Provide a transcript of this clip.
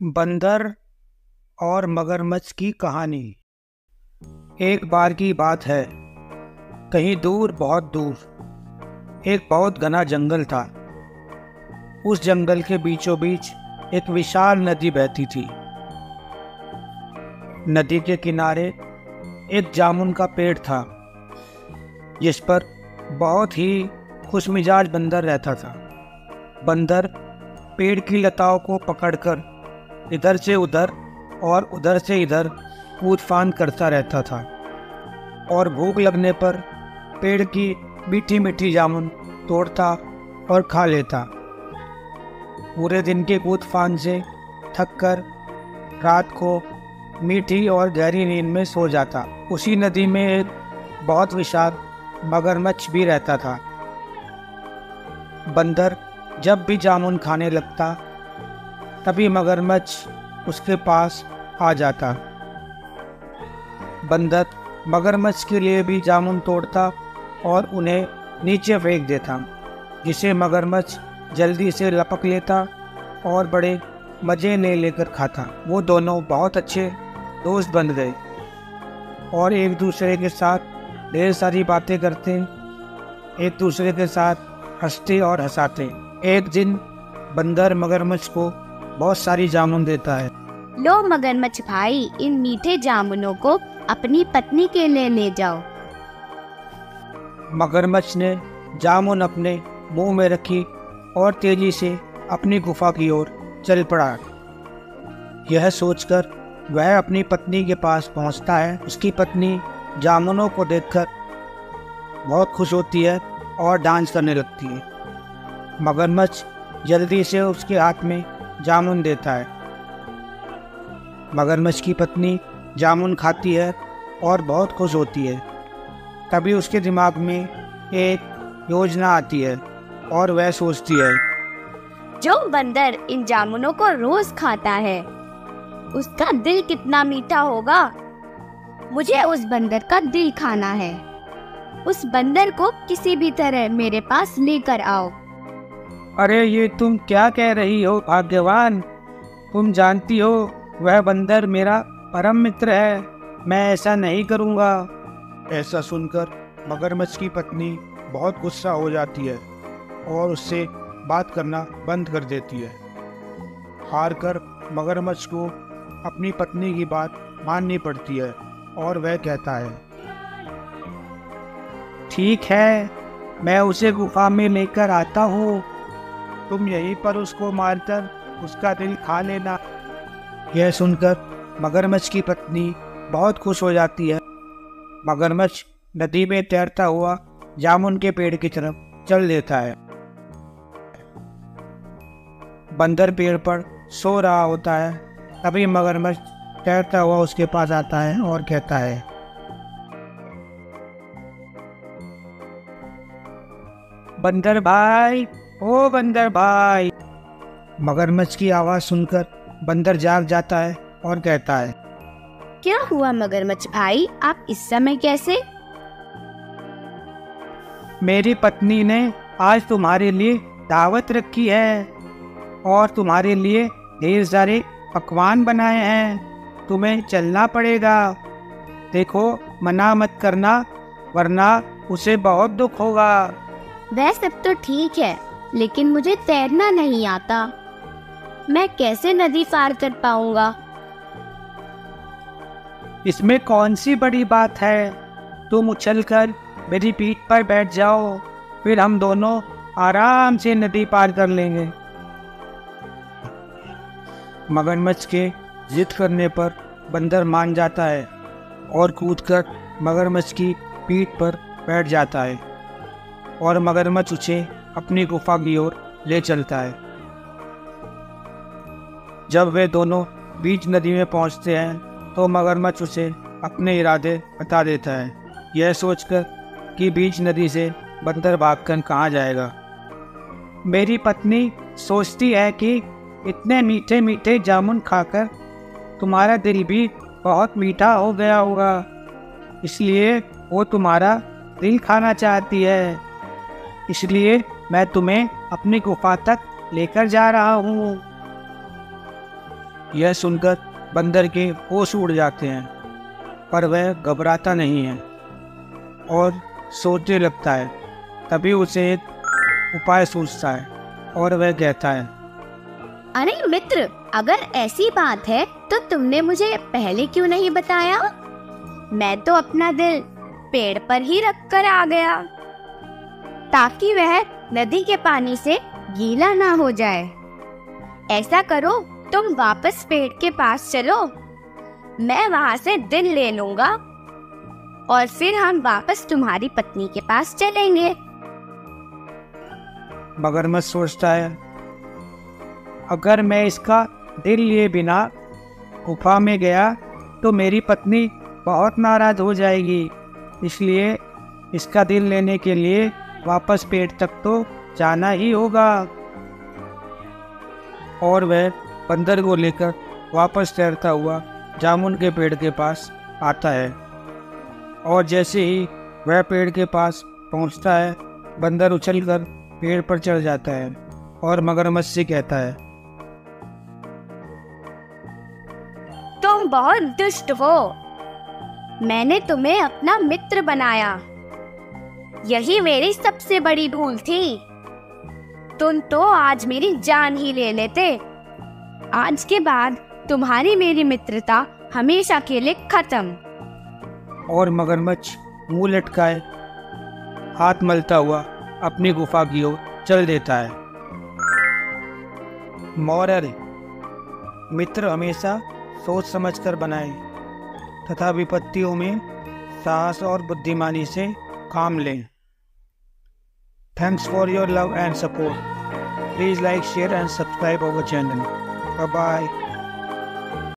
बंदर और मगरमच्छ की कहानी। एक बार की बात है, कहीं दूर, बहुत दूर एक बहुत घना जंगल था। उस जंगल के बीचों बीच एक विशाल नदी बहती थी। नदी के किनारे एक जामुन का पेड़ था, जिस पर बहुत ही खुशमिजाज बंदर रहता था। बंदर पेड़ की लताओं को पकड़कर इधर से उधर और उधर से इधर कूद फांद करता रहता था और भूख लगने पर पेड़ की मीठी मीठी जामुन तोड़ता और खा लेता। पूरे दिन के कूद फांद से थककर रात को मीठी और गहरी नींद में सो जाता। उसी नदी में एक बहुत विशाल मगरमच्छ भी रहता था। बंदर जब भी जामुन खाने लगता, तभी मगरमच्छ उसके पास आ जाता। बंदर मगरमच्छ के लिए भी जामुन तोड़ता और उन्हें नीचे फेंक देता, जिसे मगरमच्छ जल्दी से लपक लेता और बड़े मज़े लेकर खाता। वो दोनों बहुत अच्छे दोस्त बन गए और एक दूसरे के साथ ढेर सारी बातें करते, एक दूसरे के साथ हंसते और हंसाते। एक दिन बंदर मगरमच्छ को बहुत सारी जामुन देता है। लो मगरमच्छ भाई, इन मीठे जामुनों को अपनी पत्नी के लिए ले जाओ। मगरमच्छ ने जामुन अपने मुंह में रखी और तेजी से अपनी गुफा की ओर चल पड़ा। यह सोचकर वह अपनी पत्नी के पास पहुंचता है। उसकी पत्नी जामुनों को देखकर बहुत खुश होती है और डांस करने लगती है। मगरमच्छ जल्दी से उसके हाथ में जामुन देता है। मगरमच्छ की पत्नी जामुन खाती है और बहुत खुश होती है। तभी उसके दिमाग में एक योजना आती है और वह सोचती है, जो बंदर इन जामुनों को रोज खाता है, उसका दिल कितना मीठा होगा। मुझे उस बंदर का दिल खाना है। उस बंदर को किसी भी तरह मेरे पास लेकर आओ। अरे ये तुम क्या कह रही हो भाग्यवान? तुम जानती हो वह बंदर मेरा परम मित्र है। मैं ऐसा नहीं करूँगा। ऐसा सुनकर मगरमच्छ की पत्नी बहुत गुस्सा हो जाती है और उससे बात करना बंद कर देती है। हार कर मगरमच्छ को अपनी पत्नी की बात माननी पड़ती है और वह कहता है, ठीक है, मैं उसे गुफा में लेकर आता हूँ। तुम यहीं पर उसको मारकर उसका दिल खा लेना। यह सुनकर मगरमच्छ की पत्नी बहुत खुश हो जाती है। मगरमच्छ नदी में तैरता हुआ जामुन के पेड़ की तरफ चल देता है। बंदर पेड़ पर सो रहा होता है। तभी मगरमच्छ तैरता हुआ उसके पास आता है और कहता है, बंदर भाई, ओ बंदर भाई। मगरमच्छ की आवाज़ सुनकर बंदर जाग जाता है और कहता है, क्या हुआ मगरमच्छ भाई, आप इस समय कैसे? मेरी पत्नी ने आज तुम्हारे लिए दावत रखी है और तुम्हारे लिए ढेर सारे पकवान बनाए हैं। तुम्हें चलना पड़ेगा। देखो, मना मत करना, वरना उसे बहुत दुख होगा। वह सब तो ठीक है, लेकिन मुझे तैरना नहीं आता। मैं कैसे नदी पार कर पाऊंगा? इसमें कौन सी बड़ी बात है? तुम उछलकर मेरी पीठ पर बैठ जाओ, फिर हम दोनों आराम से नदी पार कर लेंगे। मगरमच्छ के जिद करने पर बंदर मान जाता है और कूदकर मगरमच्छ की पीठ पर बैठ जाता है और मगरमच्छ उसे अपनी गुफा की ओर ले चलता है। जब वे दोनों बीच नदी में पहुंचते हैं तो मगरमच्छ उसे अपने इरादे बता देता है, यह सोचकर कि बीच नदी से बंदर भागकर कहाँ जाएगा। मेरी पत्नी सोचती है कि इतने मीठे मीठे जामुन खाकर तुम्हारा दिल भी बहुत मीठा हो गया होगा, इसलिए वो तुम्हारा दिल खाना चाहती है। इसलिए मैं तुम्हें अपनी गुफा तक लेकर जा रहा हूँ। यह सुनकर बंदर के होश उड़ जाते हैं, पर वह घबराता नहीं है और सोचने लगता है। तभी उसे एक उपाय सूझता है और वह कहता है, अरे मित्र, अगर ऐसी बात है तो तुमने मुझे पहले क्यों नहीं बताया? मैं तो अपना दिल पेड़ पर ही रख कर आ गया, ताकि वह नदी के पानी से गीला ना हो जाए। ऐसा करो, तुम वापस पेड़ के पास चलो, मैं वहां से दिल ले लूंगा और फिर हम वापस तुम्हारी पत्नी के पास चलेंगे। मगरमच्छ सोचता है, अगर मैं इसका दिल लिए बिना गुफा में गया तो मेरी पत्नी बहुत नाराज हो जाएगी, इसलिए इसका दिल लेने के लिए वापस पेड़ तक तो जाना ही होगा। और वह बंदर को लेकर वापस तैरता हुआ जामुन के पेड़ के पास आता है। और जैसे ही वह पेड़ के पास पहुंचता है, बंदर उछलकर पेड़ पर चढ़ जाता है और मगरमच्छ से कहता है, तुम बहुत दुष्ट हो, मैंने तुम्हें अपना मित्र बनाया, यही मेरी सबसे बड़ी भूल थी। तुम तो आज मेरी जान ही ले लेते। आज के बाद तुम्हारी मेरी मित्रता हमेशा के लिए खत्म। और मगरमच्छ मुंह लटकाए हाथ मलता हुआ अपनी गुफा की ओर चल देता है। मोरल: मित्र हमेशा सोच समझकर बनाए तथा विपत्तियों में साहस और बुद्धिमानी से काम लें। Thanks for your love and support. Please like, share and subscribe our channel. Bye bye.